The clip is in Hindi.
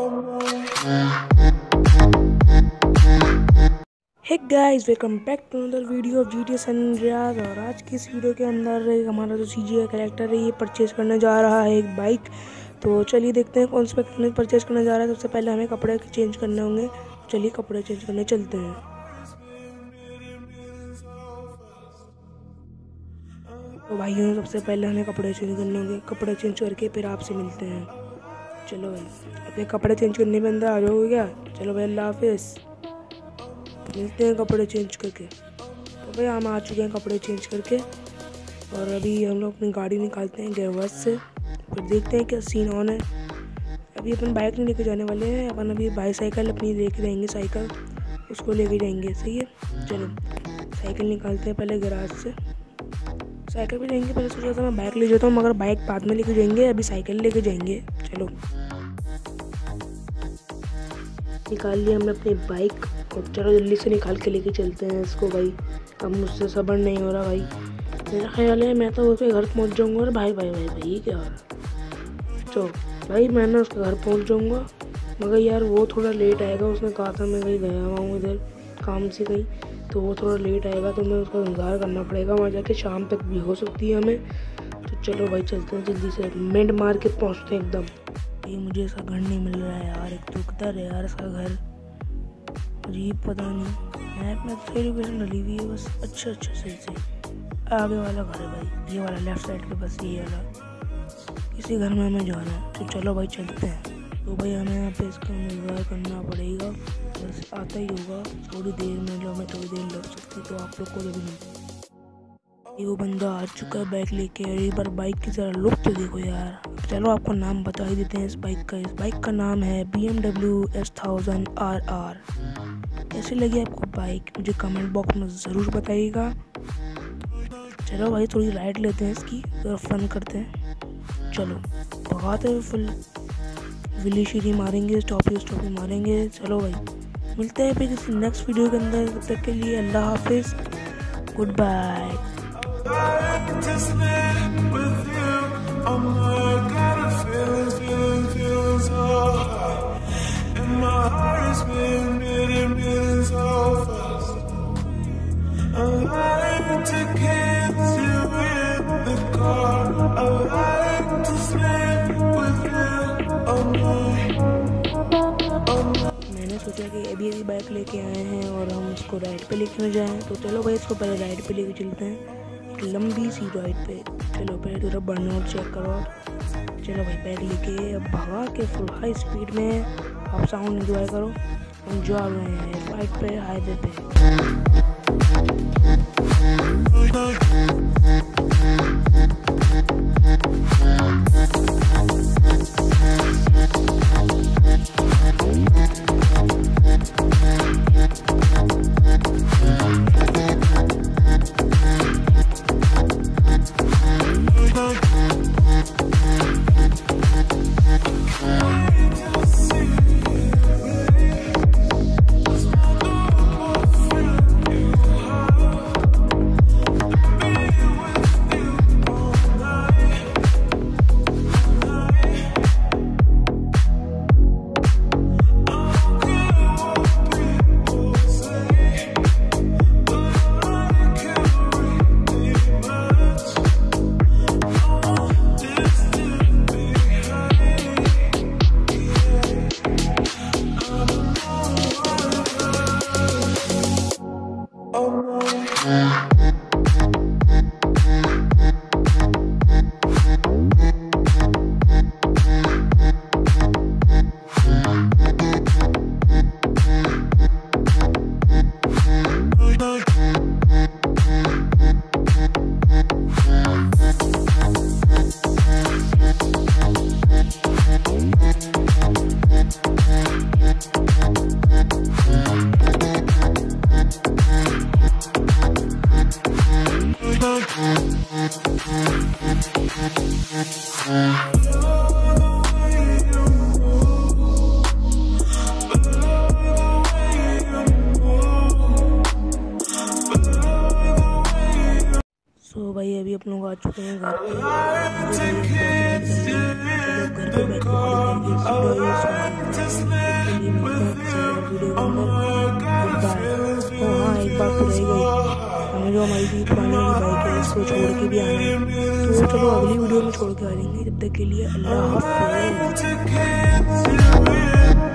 Hey guys, welcome back to another video of GTA San Andreas। और आज की इस वीडियो के अंदर हमारा जो CGI कैरेक्टर है ये परचेज करने जा रहा है एक बाइक। तो चलिए देखते हैं कौन सा बाइक परचेज करने जा रहा है। सबसे पहले हमें कपड़े चेंज करने होंगे। चलिए कपड़े चेंज करने चलते हैं। तो भाइयों सबसे पहले हमें कपड़े चेंज करने होंगे। कपड़े चेंज करके फिर आपसे मिलते हैं। चलो भाई, अपने कपड़े चेंज करने में अंदर आ जाओगे क्या? चलो भाई, अल्लाह हाफिज़, मिलते हैं कपड़े चेंज करके। तो भाई हम आ चुके हैं कपड़े चेंज करके, और अभी हम लोग अपनी गाड़ी निकालते हैं गेयरबॉक्स से। फिर देखते हैं क्या सीन ऑन है। अभी अपन बाइक नहीं लेके जाने वाले हैं, अपन अभी बाईसाइकिल अपनी लेके जाएंगे। साइकिल उसको लेके जाएंगे, सही है। चलो साइकिल निकालते हैं पहले गैराज से। साइकिल पे जाएंगे, पहले सोचा था मैं बाइक ले जाता हूँ, मगर बाइक बाद में लेके जाएंगे, अभी साइकिल लेके जाएंगे। चलो निकाल लिया हमने अपनी बाइक, और चलो जल्दी से निकाल के लेके चलते हैं इसको। भाई अब मुझसे सब्र नहीं हो रहा भाई। मेरा ख्याल है मैं तो उसके घर पहुंच जाऊंगा। और भाई भाई भाई भाई क्या हो रहा? चलो भाई मैं ना उसके घर पहुंच जाऊंगा, मगर यार वो थोड़ा लेट आएगा। उसने कहा था मैं कहीं गया हुआ हूँ इधर काम से कहीं, तो वो थोड़ा लेट आएगा, तो मैं उसका इंतज़ार करना पड़ेगा। वहाँ जाके शाम तक भी हो सकती है हमें। तो चलो भाई चलते हैं जल्दी से, मिड मार के पहुँचते हैं एकदम। ये मुझे इसका घर नहीं मिल रहा है यार, एक तो किधर है यार इसका घर, अजीब पता नहीं। मैप में सही लोकेशन डली हुई है बस। अच्छा सही आगे वाला घर है भाई, ये वाला लेफ्ट साइड के, बस ये वाला। इसी घर में हमें जाना है। तो चलो भाई चलते हैं। तो भाई हमें यहाँ पे इसका इंतज़ार करना पड़ेगा, बस आता ही होगा थोड़ी देर में। हमें थोड़ी देर लग सकती, तो आप लोग को जब नहीं। वो बंदा आ चुका है बाइक लेके। एक बार बाइक की ज़रा लुक तो देखो यार। चलो आपको नाम बता ही देते हैं इस बाइक का नाम है BMW S1000 RR। कैसी लगी आपको बाइक, मुझे कमेंट बॉक्स में ज़रूर बताइएगा। चलो भाई थोड़ी राइड लेते हैं इसकी, ज़रा फन करते हैं। चलो भगाते हैं, फुल विली शीरी मारेंगे, स्टॉपी मारेंगे। चलो भाई मिलते हैं फिर किसी नेक्स्ट वीडियो के अंदर। तब तक के लिए अल्लाह हाफिज़, good bye. Just live with you. I'm not got a feeling so high, and my heart is beating so fast. I like to kiss you in the car. I like to sleep with you all night. मैंने सोचा कि अभी बाइक लेके आए हैं और हम उसको राइड पे लेके जाएं, तो चलो भाई इसको पहले राइड पे लेके चलते हैं, लंबी सी राइड पे। चलो पहले थोड़ा बर्नआउट चेक करो। चलो भाई बैग लेके अब भगा के फुल हाई स्पीड में आप साउंड एंजॉय करो। हम जा रहे हैं राइड पे, हाईवे पे। सो भाई अभी अपन लोग आ चुके हैं घर पे। घर पे बैठ के जो हमारी थी पुरानी वाली बाइक है इसको छोड़ के भी आना है, तो चलो अगली वीडियो में छोड़ के आ जाएंगे। जब तक के लिए अल्लाह हाफ़िज़।